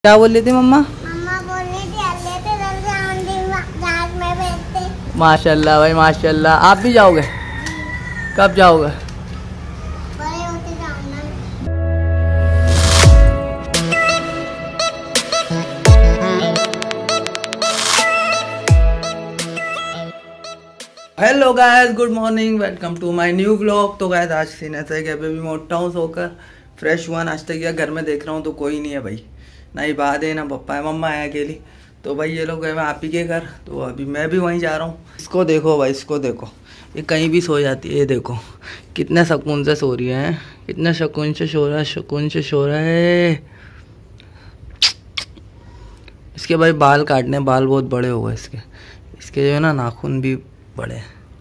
क्या बोल रही थी मम्मा? मम्मा बोल रही थी अल्ले तो जहाज में बैठते। माशाल्लाह भाई माशाल्लाह। आप भी जाओगे? कब जाओगे? बड़े होते जाऊंगा। Hello guys, good morning, welcome to my new vlog. तो गाइस आज सीन ऐसा है कि अभी भी मोटा हूँ, सोकर फ्रेश हुआ, नाश्ता किया, घर में देख रहा हूँ तो कोई नहीं है भाई, ना ही बात है ना पप्पा है, मम्मा है अकेली। तो भाई ये लोग गए मैं आप ही के घर, तो अभी मैं भी वहीं जा रहा हूँ। इसको देखो भाई, इसको देखो, ये कहीं भी सो जाती है। ये देखो कितने सुकून से सो रही है, कितने सुकून से सो रहा है, सुकून से सो रहा है। इसके भाई बाल काटने, बाल बहुत बड़े हो गए इसके, इसके जो है ना नाखून भी बड़े।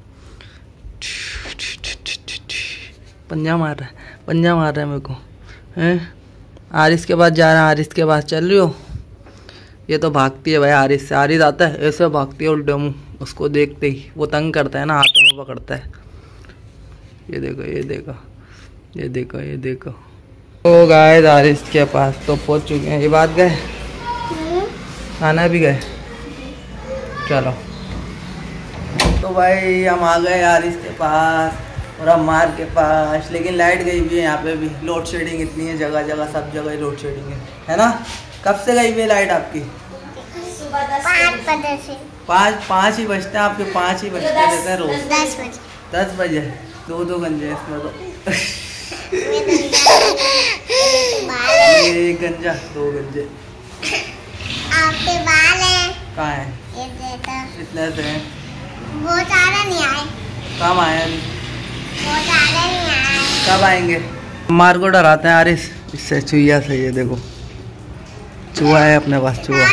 पंजा मार रहा है, पंजा मार रहा है मेरे को, हैं? आरिस के पास जा रहा है, आरिस के पास चल रही हो। ये तो भागती है भाई आरिस से, आरिस आता है ऐसे भागती है उल्टे मुँह, उसको देखते ही वो तंग करता है ना, हाथों में पकड़ता है। ये देखो, ये देखो, ये देखो, ये देखो। ओ गाइस आरिस के पास तो पहुंच चुके हैं। ये बात गए, खाना भी गए, चलो। तो भाई हम आ गए आरिस के पास और अम्मार के पास, लेकिन लाइट गई भी है यहाँ पे भी। लोड शेडिंग इतनी है, जगह जगह सब जगह लोड शेडिंग है ना? कब से गई हुई है लाइट आपकी? सुबह 5 बजे से। 5 ही बजते हैं आपके, 5 ही बजते रहते हैं रोज। 10 बजे। 10 बजे 2 गंजे इसमें तो। एक गंजा 2 गंजे। आपके बाल हैं कहाँ है? ये देखो, इतने से हैं, वो ज़्यादा नहीं आए, कम आए अभी, वो ज़्यादा नहीं आए। कब आएंगे? मार को डराते हैं आरिस इससे, चूहिया से। ये देखो चूहा है अपने पास, चूहा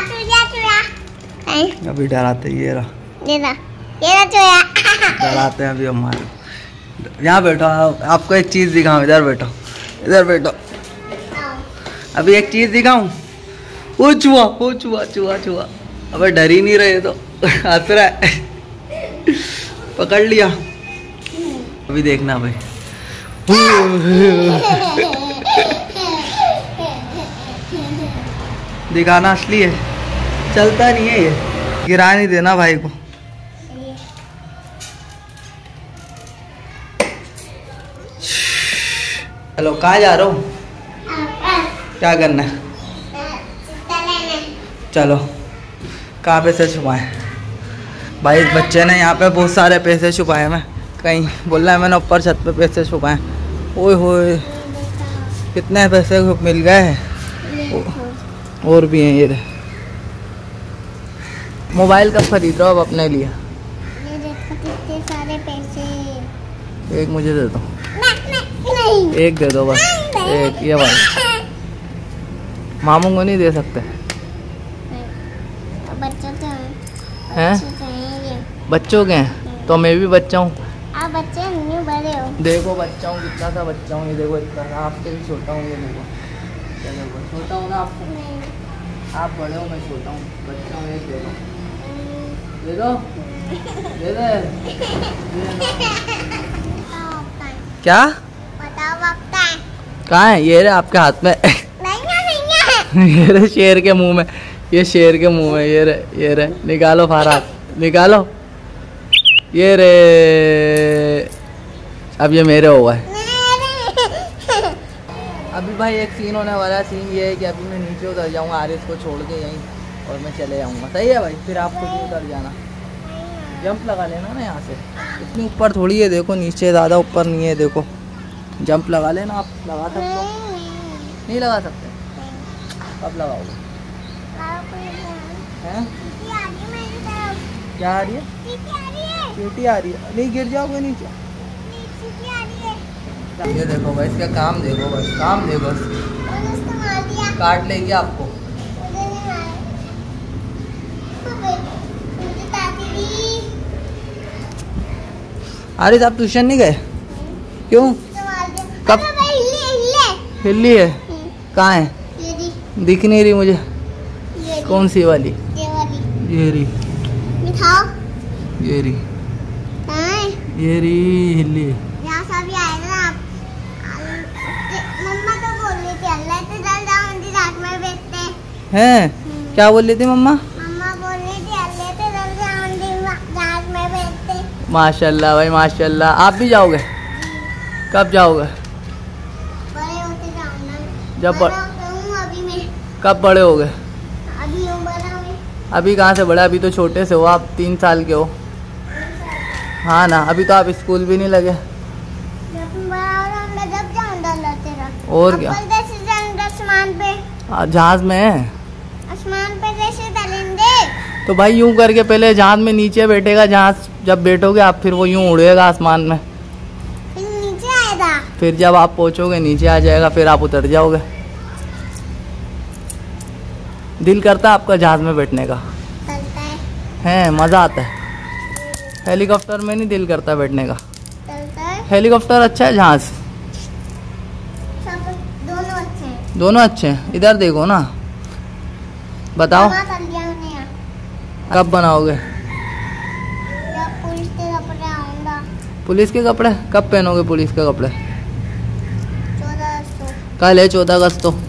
अभी डराते। ये रहा चूहा डराते हैं अभी हमारे। यहाँ बैठो, आपको एक चीज़ दिखाऊं, इधर बैठो, इधर बैठो। अभी एक चीज़ दिखाऊं, वो चूहा, वो चूहा, चूहा, चूहा। अबे डर ही नहीं रहे तो हंस रहा है। पकड़ लिया, अभी देखना भाई। दिखाना असली है, चलता नहीं है ये, गिरा नहीं देना भाई को। हेलो, कहाँ जा रहे हो? क्या करना है? चलो। कहाँ पैसे छुपाए भाई? इस बच्चे ने यहाँ पे बहुत सारे पैसे छुपाए। मैं कहीं बोल रहा है मैंने ऊपर छत पे पैसे छुपाए। ओए होए कितने पैसे मिल गए हैं। और भी हैं ये। मोबाइल कब खरीद रहे हो अब अपने लिए? ये देखो कितने सारे पैसे। एक मुझे दे दो। नहीं। एक दे दो बस, एक ये वाला। मामू को नहीं दे सकते बच्चों के हैं? बच्चों के हैं तो मैं भी बच्चा हूँ। आप बच्चे नहीं बड़े हो। देखो बच्चा हूँ, कितना सा बच्चा हूँ। ये देखो इतना, आपसे भी छोटा हूँ। ये देखो, देखो छोटा हूँ ना आपसे, आप बड़े हो, मैं छोटा हूँ, बच्चा हूँ। एक दे दो, दे दो, दे दे। क्या बताओ वक्ता है कहाँ है? ये रहे आपके हाथ में। ये रहे शेर के मुंह में, ये शेर के मुंह में। ये रहे, ये रहे, निकालो फारात, निकालो। ये रे, अब ये मेरे हो गए। अभी भाई एक सीन होने वाला है। सीन ये है कि अभी मैं नीचे उतर जाऊंगा आरिस को छोड़ के यहीं, और मैं चले जाऊंगा। सही है भाई? फिर आपको भी उतर जाना, जंप लगा लेना ना यहाँ से। इतनी ऊपर थोड़ी है, देखो नीचे, ज़्यादा ऊपर नहीं है। देखो जंप लगा लेना। आप लगा सकते हो? नहीं लगा सकते? कब लगाओगे? हैं? क्या आ रही है? चींटी आ रही है? नहीं गिर जाओगे नीचे? ये देखो भाई, इसका काम देखो, बस काम देखो, काट लेगी आपको। अरे आप ट्यूशन नहीं गए? क्यों? कब? हिल्ली है? कहाँ है? दिख नहीं रही मुझे। कौन सी वाली? ये रही, ये रही, ये रही हिल्ली। यहाँ सभी आए ना आप। मम्मा तो बोल रही थी अल्लाह तो जल जाऊंगी रात में बैठते। हैं? क्या बोल रही थी मम्मा? मम्मा बोल रही थी लेते जल्दी आंधी जहाज में बैठते। माशाल्लाह भाई माशाल्लाह। आप भी जाओगे? कब जाओगे? बड़े होते जाऊंगा। जब बड़ा हूँ अभी मैं। कब बड़े होगे? अभी हूँ बड़ा मैं। अभी कहाँ से बड़ा, अभी तो छोटे से हो आप, 3 साल के हो। हाँ ना, अभी तो आप स्कूल भी नहीं लगे। जब बड़ा होगा जब जाऊंगा तेरा। और क्या? आसमान पे। जहाज में है? आसमान पे जैसे तलेंगे। तो भाई यूं करके पहले जहाज में नीचे बैठेगा, जहाज जब बैठोगे आप फिर वो यूं उड़ेगा आसमान में, फिर नीचे आएगा। फिर जब आप पहुंचोगे नीचे आ जाएगा, फिर आप उतर जाओगे। दिल करता है आपका जहाज में बैठने का? चलता है मज़ा आता है। हेलीकॉप्टर में नहीं दिल करता बैठने का? चलता है। हेलीकॉप्टर अच्छा है, जहाज सब दोनों अच्छे हैं। दोनों अच्छे हैं। इधर देखो ना, बताओ कब बनाओगे? जब पुलिस के कपड़े आऊंगा। पुलिस के कपड़े कब पहनोगे? पुलिस के कपड़े 14 अगस्त को। कल है 14 अगस्त तो।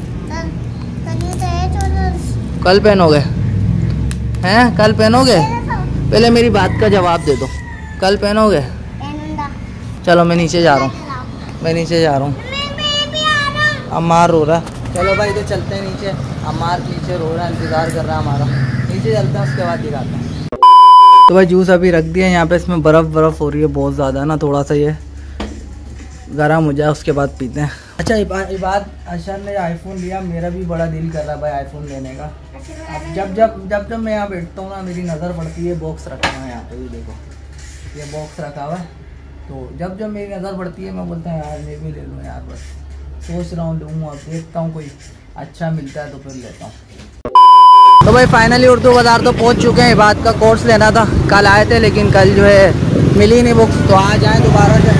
कल पहनोगे? हैं कल पहनोगे? पहले मेरी बात का जवाब दे दो। कल पहनोगे? चलो मैं नीचे जा रहा हूँ, मैं नीचे जा रहा हूँ। अम्मार रो रहा है। चलो भाई तो चलते हैं नीचे। अम्मार नीचे रो रहा है, इंतज़ार कर रहा है हमारा। नीचे चलते हैं, उसके बाद दिखाते हैं। तो भाई जूस अभी रख दिया यहाँ पे, इसमें बर्फ़ हो रही है बहुत ज़्यादा ना, थोड़ा सा ये गर्म हो जाए उसके बाद पीते हैं। अच्छा इबाद अशर ने आईफोन लिया, मेरा भी बड़ा दिल कर रहा है भाई आईफोन लेने का। अब जब मैं यहाँ बैठता हूँ ना, मेरी नज़र पड़ती है, बॉक्स रखा हुआ है यहाँ पे, ये देखो ये बॉक्स रखा हुआ है। तो जब मेरी नज़र पड़ती है मैं बोलता हूँ यार मैं भी ले लूँ यार, बस सोच रहा हूँ लूँ। अब देखता हूँ कोई अच्छा मिलता है तो फिर लेता हूँ। तो भाई फाइनली उर्दू बाज़ार तो पहुँच चुके हैं। इबाद का कोर्स लेना था, कल आए थे लेकिन कल जो है मिली नहीं बुक्स, तो आज आए दोबारा से।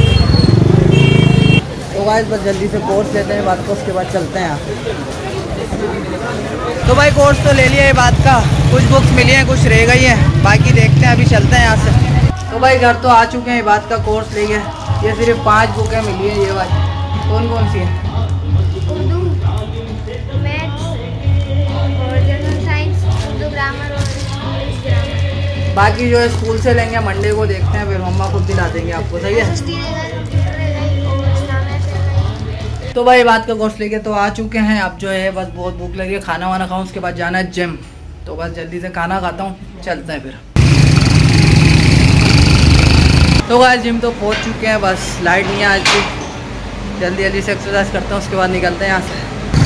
तो गाइस बस जल्दी से कोर्स लेते हैं बात को, उसके बाद चलते हैं यहाँ। तो भाई कोर्स तो ले लिया है बात का, कुछ बुक्स मिली हैं कुछ रह गई हैं, बाकी देखते हैं अभी चलते हैं यहाँ से। तो भाई घर तो आ चुके हैं, बात का कोर्स ले गए। ये सिर्फ 5 बुकें मिली हैं ये वाली। कौन कौन सी हैं? उर्दू, मैथ्स और जनरल साइंस, उर्दू ग्रामर और इंग्लिश ग्रामर। बाकी जो है स्कूल से लेंगे, मंडे को देखते हैं, फिर मम्मा खुद दिला देंगे आपको। सही है। तो भाई बात का कोर्स लेके तो आ चुके हैं। अब जो है बस बहुत भूख लगी है, खाना वाना खाऊं, उसके बाद जाना है जिम। तो बस जल्दी से खाना खाता हूँ, चलते हैं फिर। तो भाई जिम तो पहुँच चुके हैं, बस लाइट नहीं है आज भी। जल्दी जल्दी से एक्सरसाइज करते हैं, उसके बाद निकलते हैं यहाँ से।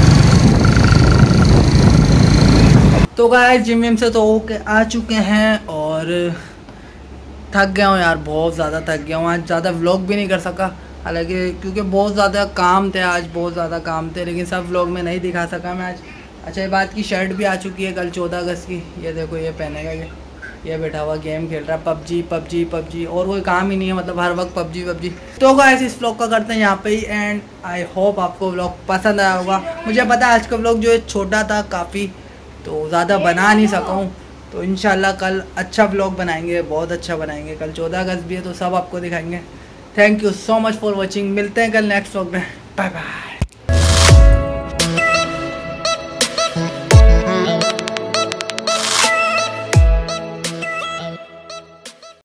तो भाई जिम से तो होके आ चुके हैं और थक गया हूँ यार, बहुत ज़्यादा थक गया हूँ। आज ज़्यादा व्लॉग भी नहीं कर सका, हालांकि क्योंकि बहुत ज़्यादा काम थे आज, बहुत ज़्यादा काम थे, लेकिन सब व्लॉग में नहीं दिखा सका मैं आज। अच्छा ये बात की शर्ट भी आ चुकी है कल 14 अगस्त की, ये देखो ये पहनेगा ये बैठा हुआ गेम खेल रहा है, पबजी और कोई काम ही नहीं है, मतलब हर वक्त पबजी। तो गाइस इस व्लॉग का करते हैं यहाँ पे ही एंड। आई होप आपको व्लॉग पसंद आया होगा। मुझे पता है आज का व्लॉग जो है छोटा था काफ़ी, तो ज़्यादा बना नहीं सका हूँ, तो इंशाल्लाह कल अच्छा व्लॉग बनाएंगे, बहुत अच्छा बनाएंगे। कल 14 अगस्त भी है तो सब आपको दिखाएंगे। Thank you so much for watching, मिलते हैं कल नेक्स्ट व्लॉग में, बाय बाय।